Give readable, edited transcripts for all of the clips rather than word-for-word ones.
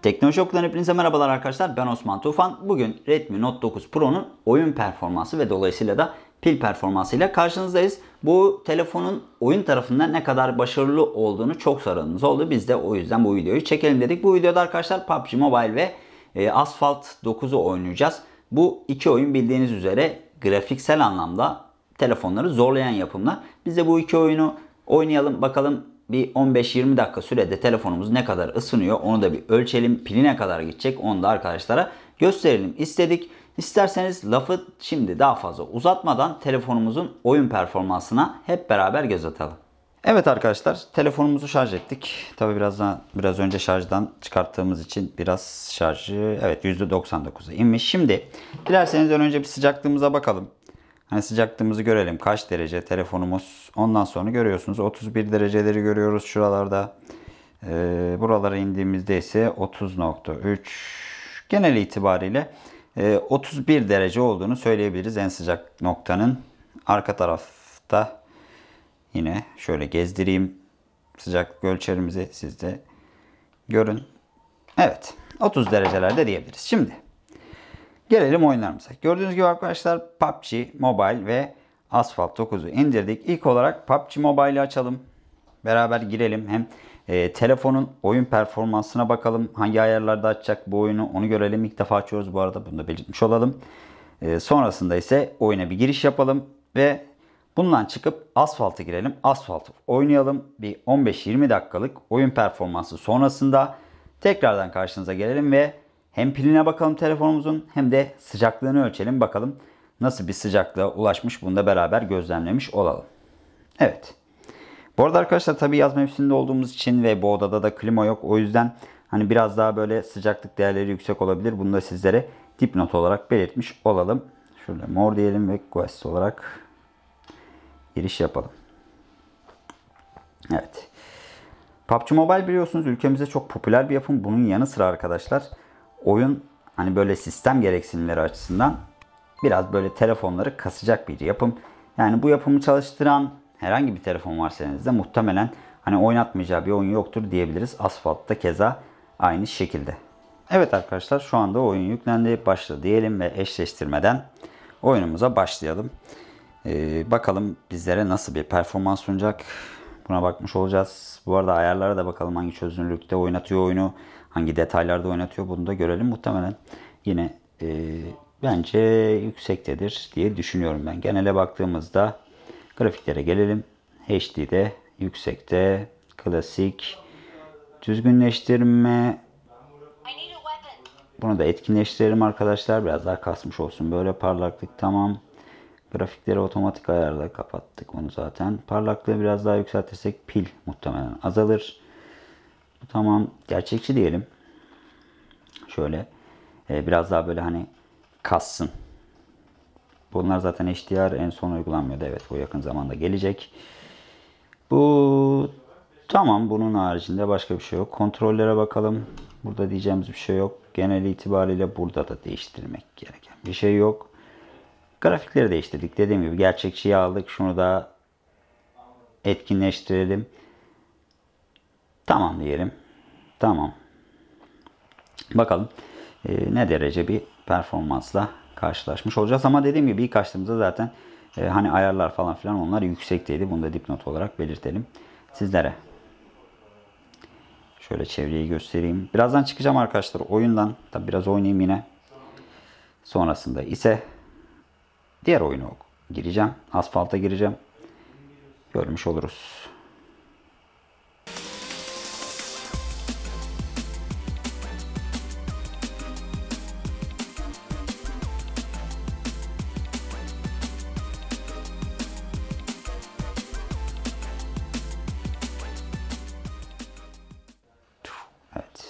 Teknoloji Okulundan hepinize merhabalar arkadaşlar. Ben Osman Tufan. Bugün Redmi Note 9 Pro'nun oyun performansı ve dolayısıyla da pil performansıyla karşınızdayız. Bu telefonun oyun tarafından ne kadar başarılı olduğunu çok soranınız oldu. Biz de o yüzden bu videoyu çekelim dedik. Bu videoda arkadaşlar PUBG Mobile ve Asphalt 9'u oynayacağız. Bu iki oyun bildiğiniz üzere grafiksel anlamda telefonları zorlayan yapımlar. Biz de bu iki oyunu oynayalım bakalım. Bir 15-20 dakika sürede telefonumuz ne kadar ısınıyor onu da bir ölçelim. Pili ne kadar gidecek onu da arkadaşlara gösterelim istedik. İsterseniz lafı şimdi daha fazla uzatmadan telefonumuzun oyun performansına hep beraber göz atalım. Evet arkadaşlar, telefonumuzu şarj ettik. Tabi biraz önce şarjdan çıkarttığımız için biraz şarjı %99'a inmiş. Şimdi dilerseniz önce bir sıcaklığımıza bakalım. Hani sıcaklığımızı görelim. Kaç derece telefonumuz. Ondan sonra görüyorsunuz 31 dereceleri görüyoruz şuralarda. Buralara indiğimizde ise 30.3. Genel itibariyle 31 derece olduğunu söyleyebiliriz en sıcak noktanın. Arka tarafta yine şöyle gezdireyim. Sıcaklık ölçerimizi siz de görün. Evet, 30 derecelerde diyebiliriz. Şimdi gelelim oyunlarımıza. Gördüğünüz gibi arkadaşlar PUBG Mobile ve Asphalt 9'u indirdik. İlk olarak PUBG Mobile'i açalım. Beraber girelim. Hem telefonun oyun performansına bakalım. Hangi ayarlarda açacak bu oyunu onu görelim. İlk defa açıyoruz bu arada. Bunu da belirtmiş olalım. Sonrasında ise oyuna bir giriş yapalım. Ve bundan çıkıp Asphalt'a girelim. Asphalt oynayalım. Bir 15-20 dakikalık oyun performansı sonrasında tekrardan karşınıza gelelim ve hem piline bakalım telefonumuzun hem de sıcaklığını ölçelim. Bakalım nasıl bir sıcaklığa ulaşmış bunu da beraber gözlemlemiş olalım. Evet. Bu arada arkadaşlar tabi yaz mevsiminde olduğumuz için ve bu odada da klima yok. O yüzden hani biraz daha böyle sıcaklık değerleri yüksek olabilir. Bunu da sizlere dipnot olarak belirtmiş olalım. Şöyle mor diyelim ve Quest olarak giriş yapalım. Evet. PUBG Mobile biliyorsunuz ülkemizde çok popüler bir yapım. Bunun yanı sıra arkadaşlar oyun hani böyle sistem gereksinimleri açısından biraz böyle telefonları kasacak bir yapım. Yani bu yapımı çalıştıran herhangi bir telefon varsa elinizde muhtemelen hani oynatmayacağı bir oyun yoktur diyebiliriz. Asphalt'ta keza aynı şekilde. Evet arkadaşlar şu anda oyun yüklendi. Başla diyelim ve eşleştirmeden oyunumuza başlayalım. Bakalım bizlere nasıl bir performans sunacak. Buna bakmış olacağız. Bu arada ayarlara da bakalım hangi çözünürlükte oynatıyor oyunu. Hangi detaylarda oynatıyor bunu da görelim. Muhtemelen yine bence yüksektedir diye düşünüyorum ben. Genele baktığımızda grafiklere gelelim. HD'de, yüksekte, klasik, düzgünleştirme. Bunu da etkinleştirelim arkadaşlar. Biraz daha kasmış olsun. Böyle parlaklık tamam. Grafikleri otomatik ayarla kapattık onu zaten. Parlaklığı biraz daha yükseltirsek pil muhtemelen azalır. Bu tamam. Gerçekçi diyelim. Şöyle biraz daha böyle hani kassın. Bunlar zaten HDR en son uygulanmıyordu. Evet bu yakın zamanda gelecek. Bu tamam. Bunun haricinde başka bir şey yok. Kontrollere bakalım. Burada diyeceğimiz bir şey yok. Genel itibariyle burada da değiştirmek gereken bir şey yok. Grafikleri değiştirdik. Dediğim gibi gerçekçiyi aldık. Şunu da etkinleştirelim. Tamam diyelim. Tamam. Bakalım ne derece bir performansla karşılaşmış olacağız. Ama dediğim gibi ilk açtığımızda zaten hani ayarlar falan filan onlar yüksekteydi. Bunu da dipnot olarak belirtelim sizlere. Şöyle çevreyi göstereyim. Birazdan çıkacağım arkadaşlar oyundan. Tabi biraz oynayayım yine. Sonrasında ise diğer oyunu gireceğim. Asphalt'a gireceğim. Görmüş oluruz. Evet.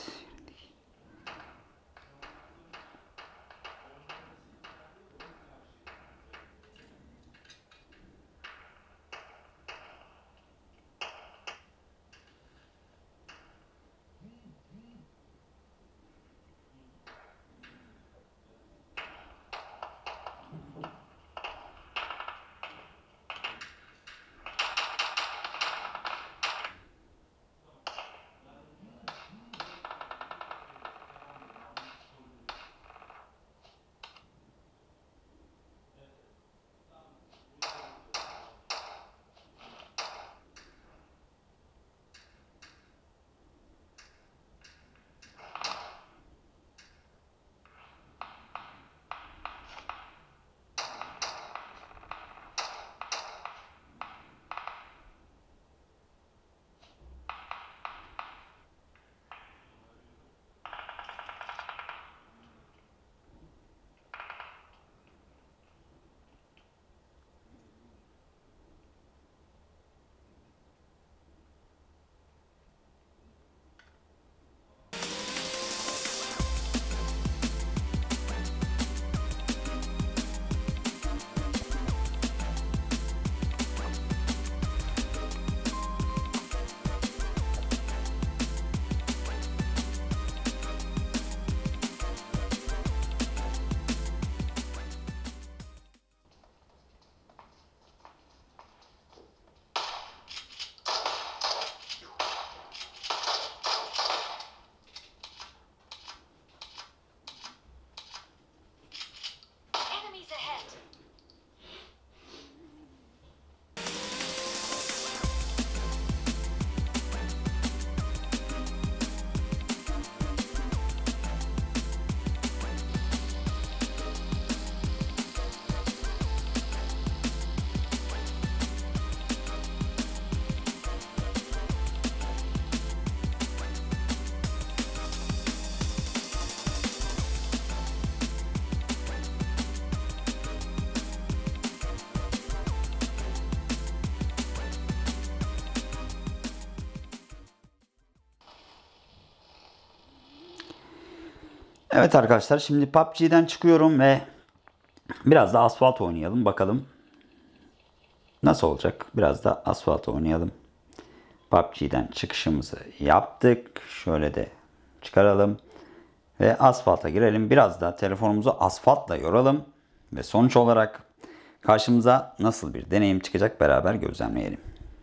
Evet arkadaşlar, şimdi PUBG'den çıkıyorum ve biraz da Asphalt oynayalım. Bakalım nasıl olacak? Biraz da Asphalt oynayalım. PUBG'den çıkışımızı yaptık. Şöyle de çıkaralım. Ve Asphalt'a girelim. Biraz da telefonumuzu asfaltla yoralım. Ve sonuç olarak karşımıza nasıl bir deneyim çıkacak beraber gözlemleyelim.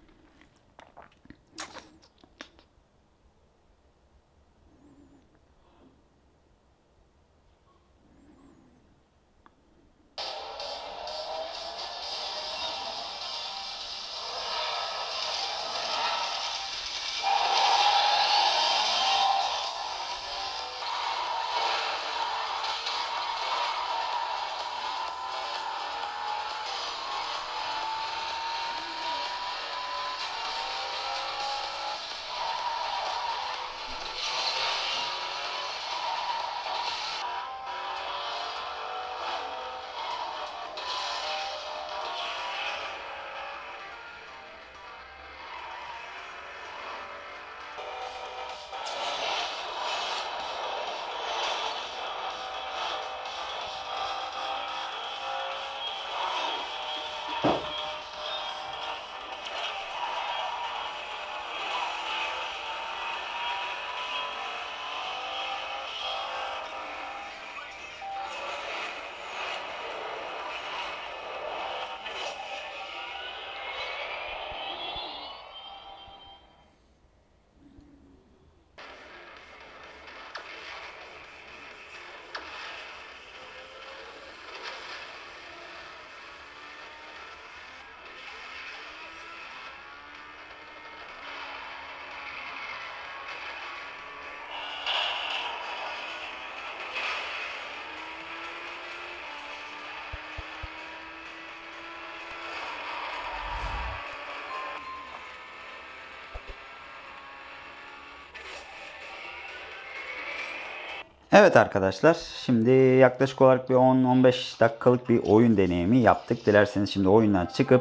Evet arkadaşlar, şimdi yaklaşık olarak bir 10-15 dakikalık bir oyun deneyimi yaptık. Dilerseniz şimdi oyundan çıkıp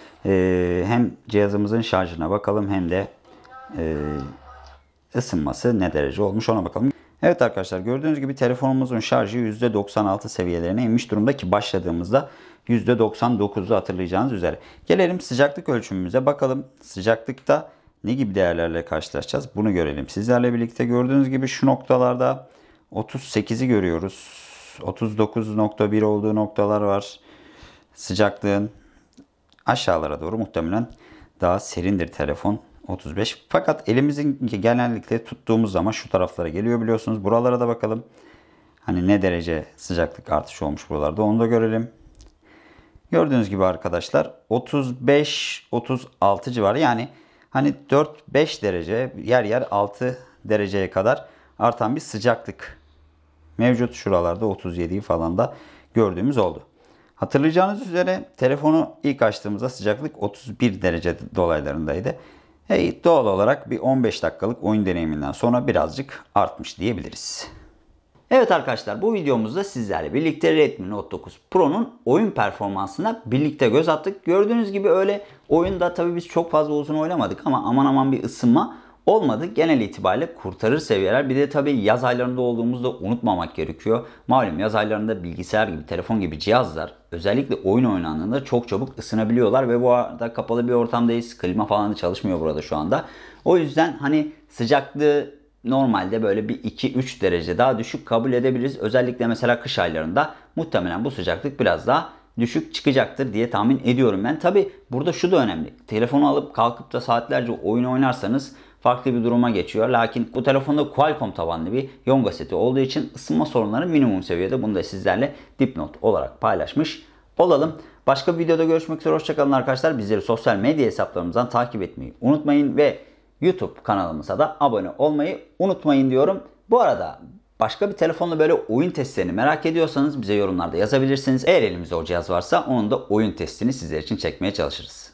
hem cihazımızın şarjına bakalım hem de ısınması ne derece olmuş ona bakalım. Evet arkadaşlar, gördüğünüz gibi telefonumuzun şarjı %96 seviyelerine inmiş durumda ki başladığımızda %99'u hatırlayacağınız üzere. Gelelim sıcaklık ölçümümüze bakalım. Sıcaklıkta ne gibi değerlerle karşılaşacağız bunu görelim. Sizlerle birlikte gördüğünüz gibi şu noktalarda 38'i görüyoruz. 39.1 olduğu noktalar var. Sıcaklığın aşağılara doğru muhtemelen daha serindir telefon. 35. Fakat elimizin genellikle tuttuğumuz zaman şu taraflara geliyor biliyorsunuz. Buralara da bakalım. Hani ne derece sıcaklık artışı olmuş buralarda onu da görelim. Gördüğünüz gibi arkadaşlar 35-36 civarı, yani hani 4-5 derece yer yer 6 dereceye kadar artan bir sıcaklık mevcut. Şuralarda 37'yi falan da gördüğümüz oldu. Hatırlayacağınız üzere telefonu ilk açtığımızda sıcaklık 31 derece dolaylarındaydı. Doğal olarak bir 15 dakikalık oyun deneyiminden sonra birazcık artmış diyebiliriz. Evet arkadaşlar, bu videomuzda sizlerle birlikte Redmi Note 9 Pro'nun oyun performansına birlikte göz attık. Gördüğünüz gibi öyle oyunda tabii biz çok fazla uzun oynamadık ama aman aman bir ısınma olmadı. Genel itibariyle kurtarır seviyeler. Bir de tabii yaz aylarında olduğumuzda unutmamak gerekiyor. Malum yaz aylarında bilgisayar gibi, telefon gibi cihazlar özellikle oyun oynandığında çok çabuk ısınabiliyorlar ve bu arada kapalı bir ortamdayız. Klima falan da çalışmıyor burada şu anda. O yüzden hani sıcaklığı normalde böyle bir 2-3 derece daha düşük kabul edebiliriz. Özellikle mesela kış aylarında muhtemelen bu sıcaklık biraz daha düşük çıkacaktır diye tahmin ediyorum ben. Tabi burada şu da önemli. Telefonu alıp kalkıp da saatlerce oyun oynarsanız farklı bir duruma geçiyor. Lakin bu telefonda Qualcomm tabanlı bir Yonga seti olduğu için ısınma sorunları minimum seviyede. Bunu da sizlerle dipnot olarak paylaşmış olalım. Başka bir videoda görüşmek üzere. Hoşçakalın arkadaşlar. Bizleri sosyal medya hesaplarımızdan takip etmeyi unutmayın ve YouTube kanalımıza da abone olmayı unutmayın diyorum. Bu arada başka bir telefonla böyle oyun testlerini merak ediyorsanız bize yorumlarda yazabilirsiniz. Eğer elimizde o cihaz varsa onun da oyun testini sizler için çekmeye çalışırız.